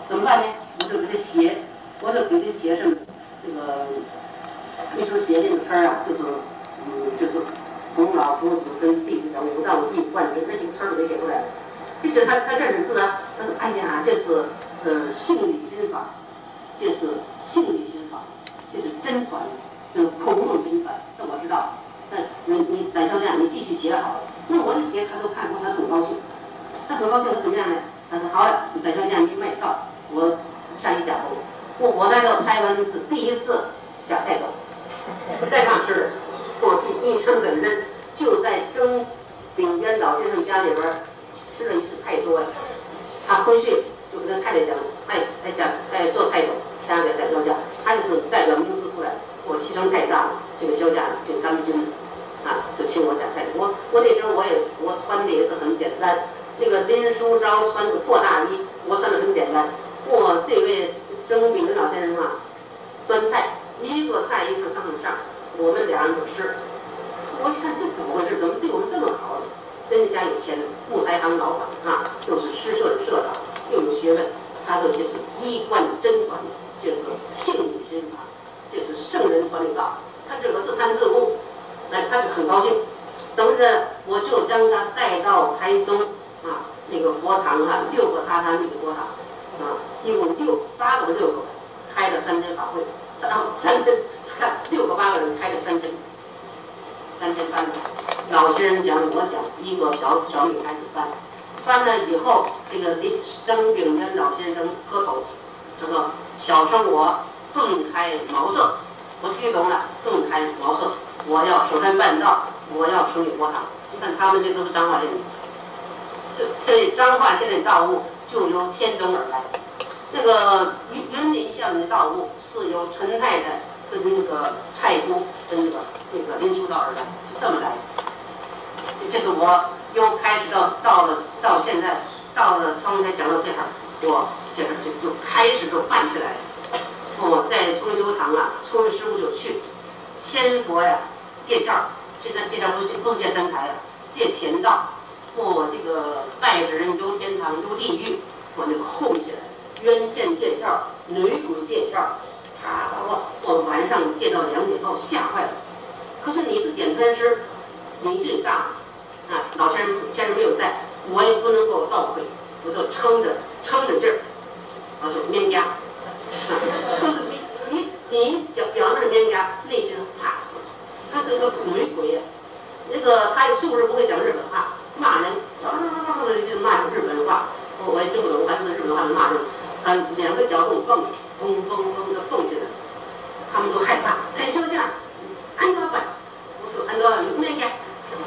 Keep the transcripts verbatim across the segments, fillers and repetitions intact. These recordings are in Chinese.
怎么办呢？我就给他写，我就给他写上这个一首写这个词儿啊，就是嗯，就是孔老夫子跟弟子等五道五帝万神，这几个词儿都给写出来了。这写他他认识字啊，他说哎呀，这是呃性理心法，这是性理心法，这是真传，这是孔孟真传，这我知道。那你你胆小将，你继续写好了。那我的写他都看过，他很高兴。他很高兴，他怎么样呢？他说好了，胆小将你卖照，我向你讲过。我我来到台湾是第一次假赛走，在那是过去一生的人就在曾炳渊老先生家里边吃了一次菜桌呀。他回去就跟他太太讲，哎哎讲哎做菜种，掐给胆小将，他就是代表名师出来，我牺牲太大了，这个销价这个干军啊，就请我假菜。我我那时候我也我穿的也是很简单。那个林书昭穿个破大衣，我穿的很简单。我这位曾炳渊老先生啊，端菜一个菜一次上上，我们俩人就吃。我一看这怎么回事？怎么对我们这么好呢？人家有钱，木材行老板啊，又是诗社的社长，又有学问，他说这是一贯真传，这是性理心法，这是圣人传的道。他这个自叹自悟，哎，他就很高兴。等着我就将他带到台中。啊，那个佛堂啊，六个榻榻米的佛堂，啊，一共六八个六个，开了三天法会，然后三天看六个八个人开了三天，三天翻。老先生讲，我讲，一个小小女孩子翻，翻了以后，这个李曾炳渊老先生喝口，这个小称我顿开茅塞，我听懂了，顿开茅塞，我要首先办道，我要成立佛堂。你看他们这都是彰化县的。所以彰化县的道务就由天中而来，那个云云林县的道务是由陈太太跟那个蔡姑跟那个那个林书道而来，是这么来。这这是我又开始到到了到现在到了刚才讲到这儿，我这个就就开始就办起来了。我在重修堂啊，初师傅就去，先佛呀借照，这张这张不是不是借神台了，借钱道。我这个拜的人游天堂游地狱，我那个哄起来，冤线借照，女鬼借照，他把我我晚上借到两点，把我吓坏了。可是你是点灯师，你最大啊，老先生先生没有在，我也不能够倒退，我就撑着撑着劲儿，我说冤家，啊，就是你你你表表面冤家，内心怕死，他是个女鬼呀，那个他是不是不会讲日本话？骂人，就骂日本话，我我也听不懂，反正是日本话骂人。他两个脚蹦蹦，蹦蹦蹦的蹦起来，他们都害怕。胆小将，安老板，我说安老板有没呀？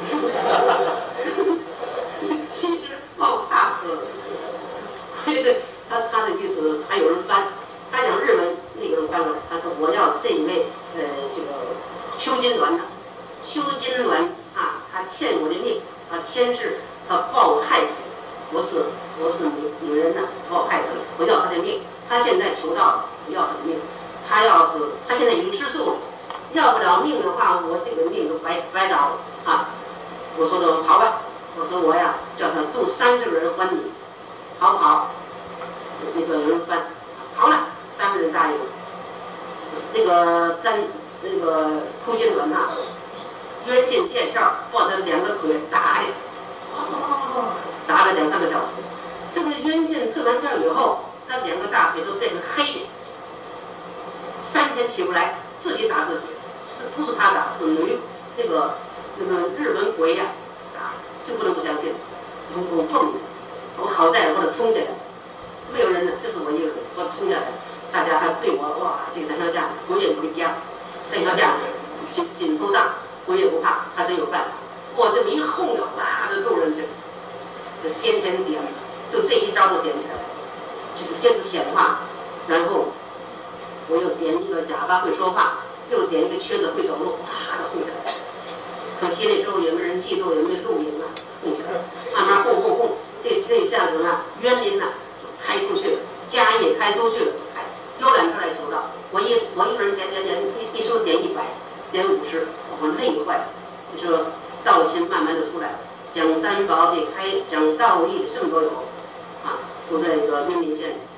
其实把我怕死了。他他的意思还有人翻，他讲日文那个人翻过来，他说我要这一位呃这个邱金銮呐，邱金銮啊，他欠我的命。啊，天是他把我害死，我是我是女女人呐，把我害死了，我要他的命。他现在求道了，我要他的命。他要是他现在已经吃素了，要不了命的话，我这个命就白白着了啊！我说的好吧，我说我呀叫他度三十个人还你，好不好？那个有人翻，好了，三个人答应了。那个詹那个哭金銮呐。冤剑见效，把他两个腿打的，打了两三个小时。这个冤剑退完阵以后，他两个大腿都变成黑的，三天起不来，自己打自己，是不是他打？是女那个那个日本鬼呀、啊、打，就不能不相信，我我碰的，我好在我得冲起来，没有人呢，就是我一个人，我冲下来，大家还对我哇，这个胆小将鬼也回家，胆小将紧紧头大。我也不怕，他真有办法。我这么一哄着，哇的揍人去，就天天点，就这一招就点起来，就是这是显化。然后我又点一个哑巴会说话，又点一个瘸子会走路，哇的哄起来。可惜那时候也没人记录，也没录影啊，哄起来，慢慢哄哄哄，这这一下子呢，园林呢开出去了，家也开出去了，开有两个来求道。我一我一个人点点点，一一手点一百。点五十，我累坏了。你说道心慢慢的出来了，讲三宝的开讲道义的什么都有，啊，都在这个云林县。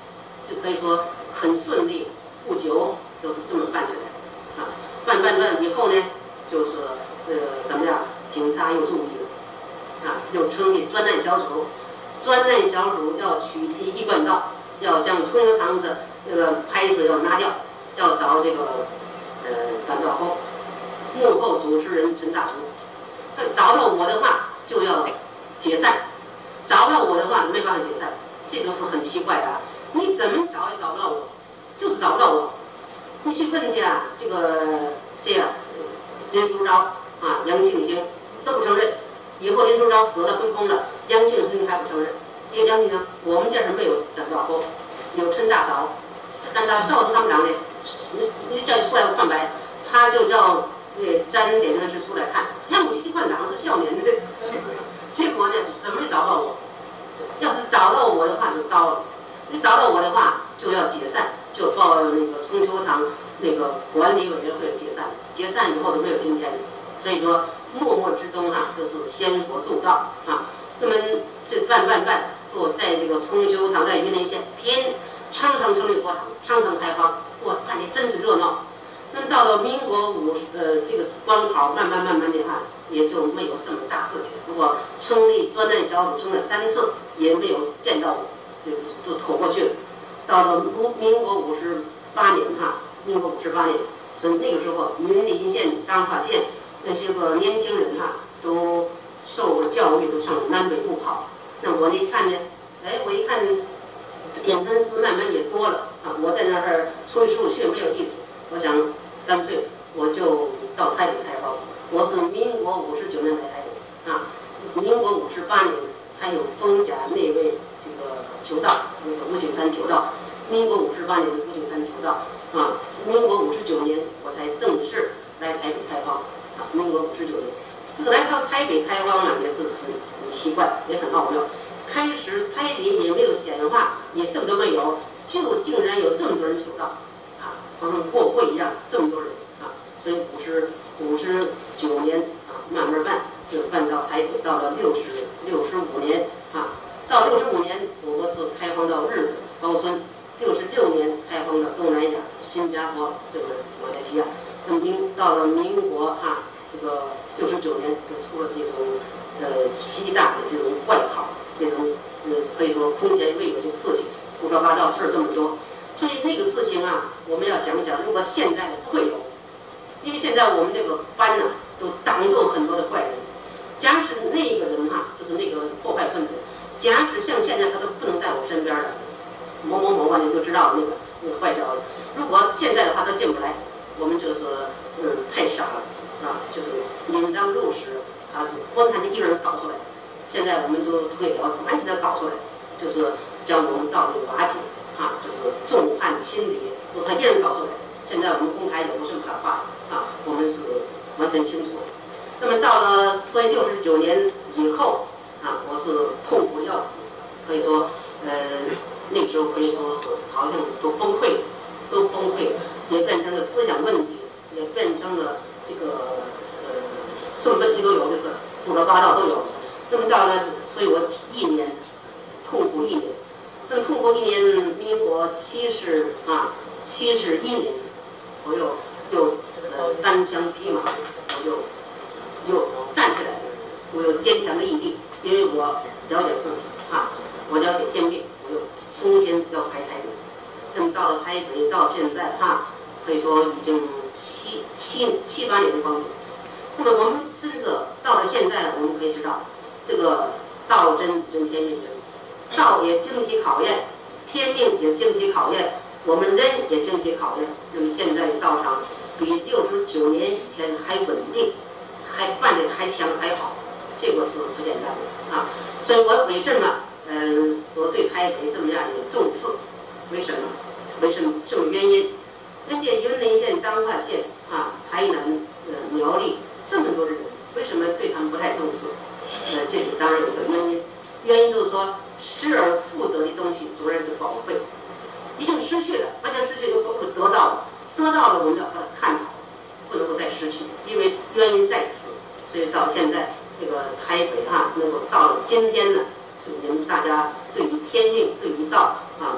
就可以说很顺利，不久就是这么办起来啊。办办办以后呢，就是呃怎么样，警察又注意了啊，又成立专案小组，专案小组要取缔一贯道，要将春游堂的那个牌子要拿掉，要找这个呃反道后幕后主持人陈大厨，找到我的话就要解散，找到我的话没办法解散，这就是很奇怪的啊！你怎么找也找不到我，就是找不到我。你去问一下这个谁呀、啊，林书昭啊、杨庆兴都不承认。以后林书昭死了，分封了，杨庆兴还不承认。这个杨庆兴，我们这是没有反道后，有陈大嫂，但他赵司厂长呢，你你叫你出来换白，他就叫那沾点人士出来看，杨武基换长是少年的。结果呢，怎么也找到我？要是找到我的话就糟了。你找到我的话就要解散，就报那个春秋堂那个管理委员会解散。解散以后就没有今天了。所以说，默默之中啊，就是先佛助道啊。那么这办办办，我在这个春秋堂在云林县，天常常成立国场，常常开荒，我看见真是热闹。那么到了民国五呃这个关口，慢慢慢慢的哈，也就没有什么大事情。如果成立专案小组成了三次，也没有见到我，就就拖过去了。到了民国五十八年哈，民国五十八年，所以那个时候云林县、彰化县那些个年轻人哈，都受过教育，都上南北部跑。那我一看呢，哎，我一看点粉丝慢慢也多了啊，我在那儿吹数学没有意思，我想干脆我就到台北开荒。我是民国五十九年来台北啊，民国五十八年才有封甲那位这个求道，那个吴景山求道。民国五十八年的吴景山求道啊，民国五十九年我才正式来台北开荒啊，民国五十九年。这个来到台北开荒呢，也是很很奇怪，也很奥妙。开始台北也没有显化，也什么都没有，就竟然有这么多人求道啊，好像过会一样，这么多人啊。所以五十五十九年啊，慢慢办，就办到台北，到了六十六十五年啊，到六十五年我们就开荒到日本高村，六十六年开荒到东南亚新加坡这个马来西亚。那么民到了民国啊，这个六十九年就出了这种呃七大的这种怪跑，这种呃可以说空前未有的事情，胡说八道事儿这么多。所以那个事情啊，我们要想想，如果现在不会有，因为现在我们这个班呢、啊、都挡住很多的坏人。假使那个人哈、啊，就是那个破坏分子，假使像现在他都不能在我身边的，某某某啊，你就知道那个那个坏小子。如果现在的话他进不来，我们就是嗯太傻了啊，就是引张入室啊，是光看你一个人搞出来。现在我们都可以了，完全的搞出来，就是将我们道理瓦解啊，就是众叛亲离，都他一人搞出来。现在我们公开也不是可怕啊，我们是完全清楚。那么到了所以六十九年以后啊，我是痛苦要死，可以说呃那时候可以说是好像都崩溃了，都崩溃了，也变成了思想问题，也变成了这个呃什么问题都有，就是胡说八道都有。那么到了，所以我一年痛苦一年。那么痛苦一年，民国七十啊七十一年，我又又呃单枪匹马，我又又站起来了，我有坚强的毅力，因为我了解自己啊，我了解天命，我又重新要开台北。那么到了台北到现在啊，可以说已经七七七八年的光景。那么我们甚至到了现在，我们可以知道。这个道真真天命真，道也经其考验，天命也经其考验，我们人也经其考验。那么现在道场比六十九年以前还稳定，还办的还强还好，这个是不简单的啊。所以我为什么嗯、呃、我对台北这么样的重视？为什么？为什么？什么原因？人家云林县、彰化县啊、台南、呃苗栗这么多的人，为什么对他们不太重视？呃，这里当然有个原因，原因就是说失而复得的东西，主然是宝贵。已经失去了，完全失去又不会得到了，得到了我们要把它看好，不能够再失去，因为原因在此。所以到现在这个台北啊，能够到了今天呢，就你们大家对于天命、对于道啊，应该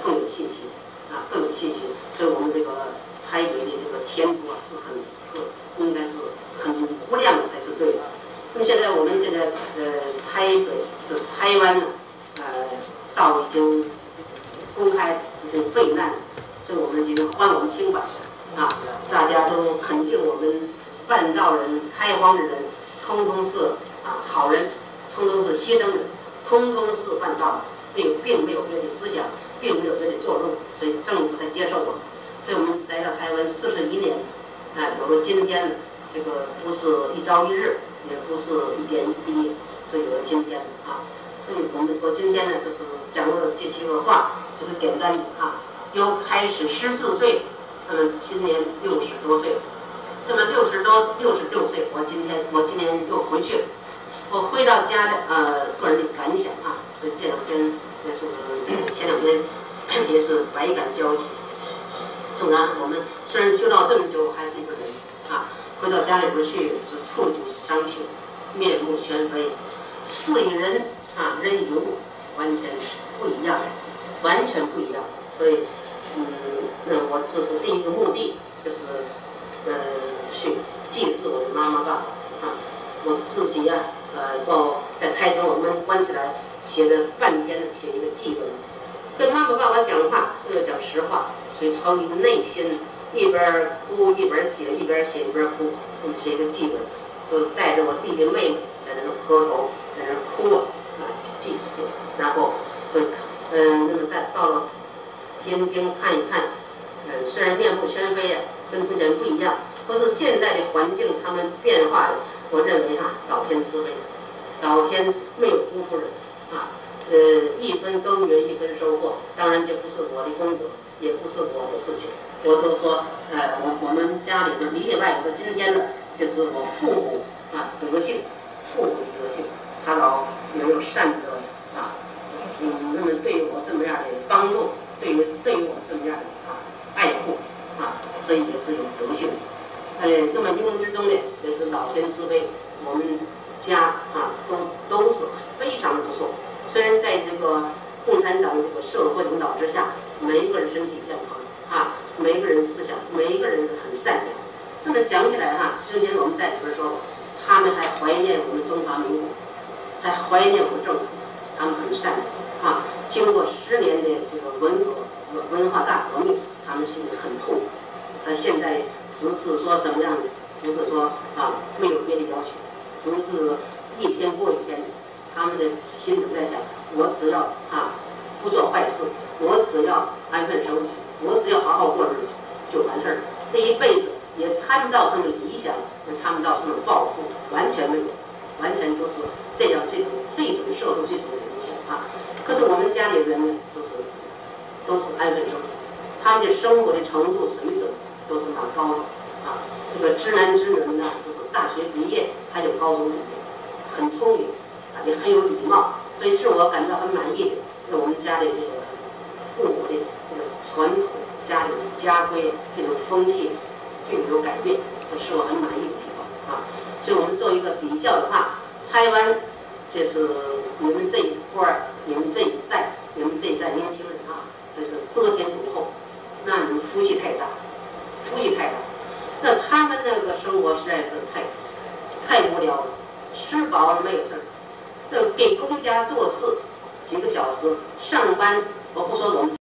更有信心啊，更有信心。所以我们这个台北的这个前途啊是很很应该是很无量的才是对的。那么现在我们现在呃台北这台湾呢，呃道已经公开已经备难了，所以我们已经还我们清白啊，大家都肯定我们办道人、开荒的人，通通是啊好人，通通是牺牲人，通通是办道的，并并没有别的思想，并没有别的作用，所以政府才接受我们。所以我们来到台湾四十一年，啊，有了今天，这个不是一朝一日，也不是一点一滴，所以有了今天啊。所以我们我今天呢，就是讲的这些个话，就是简单的啊，由开始十四岁，嗯，今年六十多岁了。那么六十多六十六岁，我今天我今年又回去了。我回到家的呃个人的感想啊，所以这两天也是前两天也是百感交集。纵然我们虽然修道这么久，还是一个人啊，回到家里边去是触景伤情，面目全非，事与人啊人与物完全不一样，完全不一样。所以嗯，那我这是第一个目的，就是呃去祭祀我的妈妈爸爸啊。我自己啊，呃，到在台中我们关起来写了半天，写一个祭文，跟妈妈爸爸讲话都要讲实话。所以从一个内心一边哭一边写，一边写一边哭，我们写一个祭文，就带着我弟弟妹妹在那磕头，在那哭啊啊祭祀，然后所以嗯，那么再到了天津看一看，嗯，虽然面目全非啊，跟从前不一样，可是现在的环境他们变化的，我认为啊，老天慈悲，老天没有辜负人啊，呃，一分耕耘一分收获，当然这不是我的功德。也不是我的事情，我都说，呃，我我们家里边里里外有个今天的，就是我父母啊德性，父母的德性，他老能有善德啊，嗯，那么对于我这么样的帮助，对于对于我这么样的啊爱护啊，所以也是有德性的。呃，那么冥冥之中呢，也是老天慈悲，我们家啊都都是非常的不错。虽然在这个共产党这个社会领导之下，每一个人身体健康啊，每一个人思想，每一个人很善良。那么讲起来哈、啊，之前我们在里边说，他们还怀念我们中华民国，还怀念我们政府，他们很善良啊。经过十年的这个文革文化大革命，他们心里很痛苦。他现在只是说怎么样呢？只是说啊，没有别的要求，只是一天过一天。他们的心里在想，我只要啊不做坏事，我只要安分守己，我只要好好过日子就完事儿。这一辈子也谈不到什么理想，也谈不到什么抱负，完全没有，完全就是这样这种这种社会这种影响啊。可是我们家里人呢，都是都是安分守己，他们的生活的程度水准都是蛮高的啊。这个知男知女呢，就是大学毕业，还有高中毕业，很聪明。也很有礼貌，所以是我感到很满意的。是我们家里这个父母的这个传统、家里家规这种风气并没有改变，这是我很满意的地方啊。所以我们做一个比较的话，台湾这是你们这一波儿、你们这一代、你们这一代年轻人啊，这是得天独厚，那你们福气太大，福气太大。那他们那个生活实在是太太无聊了，吃饱了没有事儿。给公家做事，几个小时上班，我不说我们。